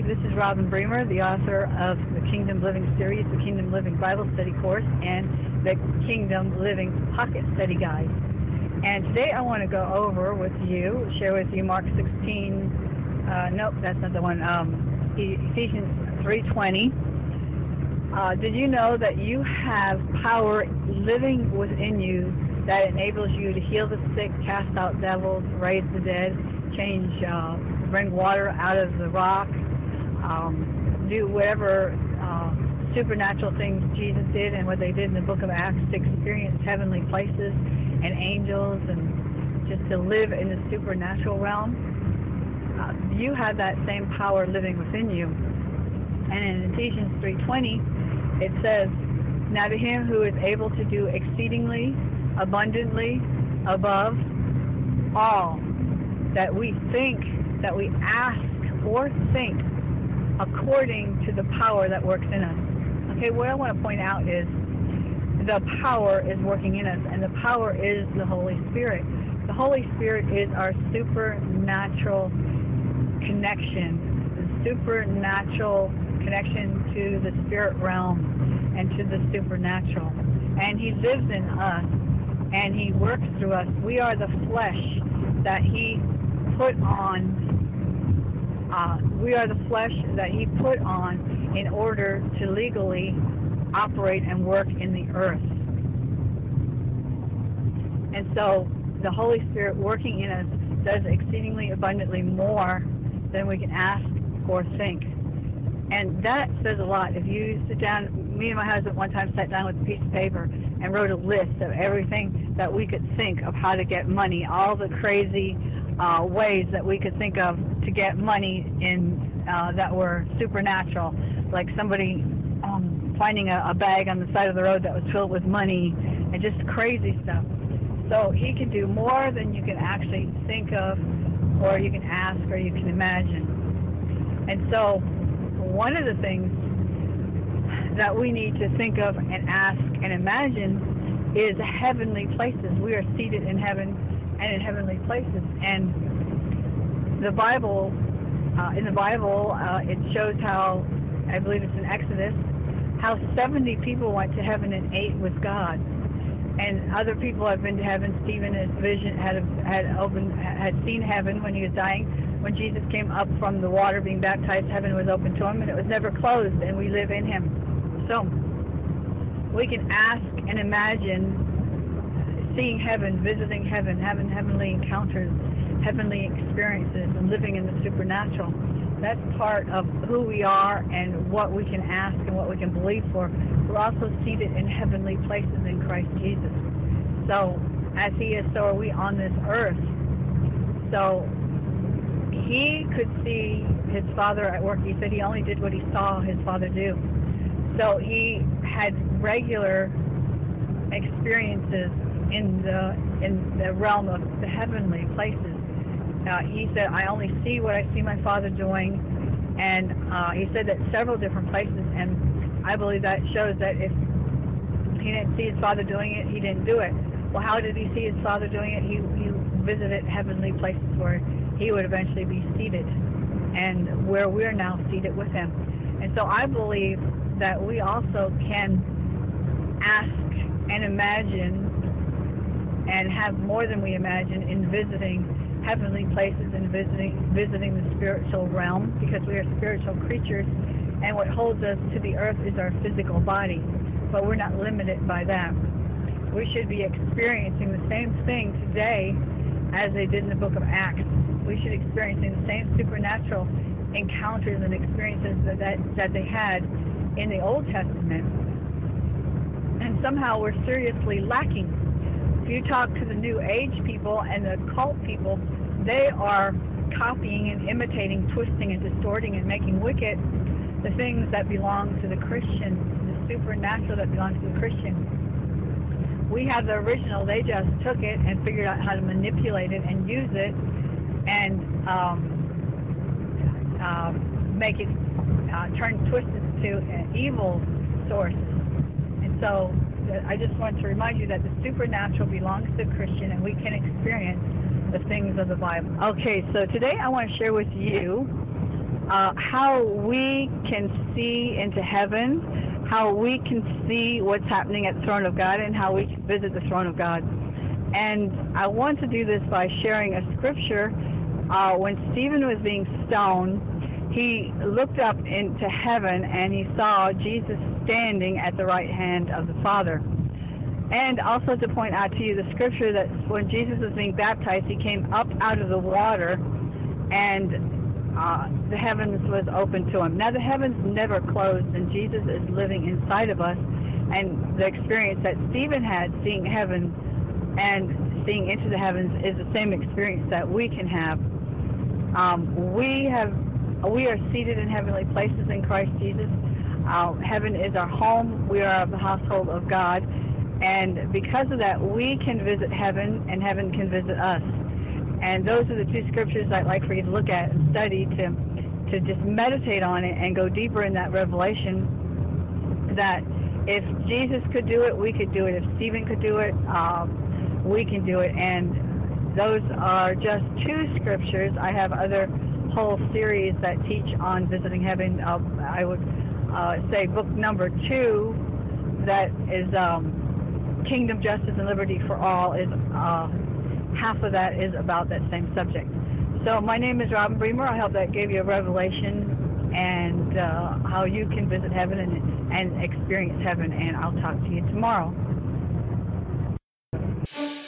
everybody. This is Robin Bremer, the author of the Kingdom Living series, the Kingdom Living Bible Study course, and the Kingdom Living Pocket Study Guide. And today I want to go over with you, share with you Mark 16, nope, that's not the one, Ephesians 3:20. Did you know that you have power living within you that enables you to heal the sick, cast out devils, raise the dead, bring water out of the rock, do whatever supernatural things Jesus did and what they did in the book of Acts to experience heavenly places and angels and just to live in the supernatural realm? You have that same power living within you. And in Ephesians 3:20, it says, "Now to him who is able to do exceedingly, abundantly, above all that we think, that we ask or think, according to the power that works in us." Okay, what I want to point out is the power is working in us, and the power is the Holy Spirit. The Holy Spirit is our supernatural connection, the supernatural connection to the spirit realm and to the supernatural. And he lives in us, and he works through us. We are the flesh that he put on. We are the flesh that he put on in order to legally operate and work in the earth. And so the Holy Spirit working in us does exceedingly abundantly more than we can ask or think. And that says a lot. If you sit down, me and my husband one time sat down with a piece of paper and wrote a list of everything that we could think of how to get money, all the crazy ways that we could think of to get money in that were supernatural, like somebody finding a bag on the side of the road that was filled with money and just crazy stuff. So he can do more than you can actually think of, or you can ask, or you can imagine. And so one of the things that we need to think of and ask and imagine is heavenly places. We are seated in heaven and in heavenly places. And the Bible, it shows how, I believe it's in Exodus, how 70 people went to heaven and ate with God. And other people have been to heaven. Stephen, in his vision, had seen heaven when he was dying. When Jesus came up from the water being baptized, heaven was open to him, and it was never closed, and we live in him. So we can ask and imagine seeing heaven, visiting heaven, having heavenly encounters, heavenly experiences, and living in the supernatural. That's part of who we are and what we can ask and what we can believe for. We're also seated in heavenly places in Christ Jesus. So as he is, so are we on this earth. So he could see his Father at work. He said he only did what he saw his Father do. So he had regular experiences in the realm of the heavenly places. He said, I only see what I see my Father doing, and he said that several different places, and I believe that shows that if he didn't see his Father doing it, he didn't do it. Well, how did he see his Father doing it? He visited heavenly places where he would eventually be seated, and where we're now seated with him. And so I believe that we also can ask and imagine and have more than we imagine in visiting heavenly places and visiting the spiritual realm, because we are spiritual creatures, and what holds us to the earth is our physical body, but we're not limited by that. We should be experiencing the same thing today as they did in the book of Acts. We should be experiencing the same supernatural encounters and experiences that they had in the Old Testament, and somehow we're seriously lacking. If you talk to the New Age people and the cult people, they are copying and imitating, twisting and distorting and making wicked the things that belong to the Christian, the supernatural that belongs to the Christian. We have the original. They just took it and figured out how to manipulate it and use it and make it twist it to evil sources. And so I just want to remind you that the supernatural belongs to the Christian, and we can experience the things of the Bible. Okay, so today I want to share with you how we can see into heaven, how we can see what's happening at the throne of God, and how we can visit the throne of God. And I want to do this by sharing a scripture. When Stephen was being stoned, he looked up into heaven and he saw Jesus standing at the right hand of the Father. And also to point out to you the scripture that when Jesus was being baptized, he came up out of the water and the heavens was open to him. Now the heavens never closed, and Jesus is living inside of us. And the experience that Stephen had, seeing heaven and seeing into the heavens, is the same experience that we can have. We are seated in heavenly places in Christ Jesus. Heaven is our home. We are of the household of God. And because of that, we can visit heaven, and heaven can visit us. And those are the two scriptures I'd like for you to look at and study, to just meditate on it and go deeper in that revelation that if Jesus could do it, we could do it. If Stephen could do it, we can do it. And those are just two scriptures. I have other whole series that teach on visiting heaven. I would say book number 2, that is Kingdom, Justice, and Liberty for All, is half of that is about that same subject. So my name is Robin Bremer. I hope that gave you a revelation and how you can visit heaven and experience heaven. And I'll talk to you tomorrow.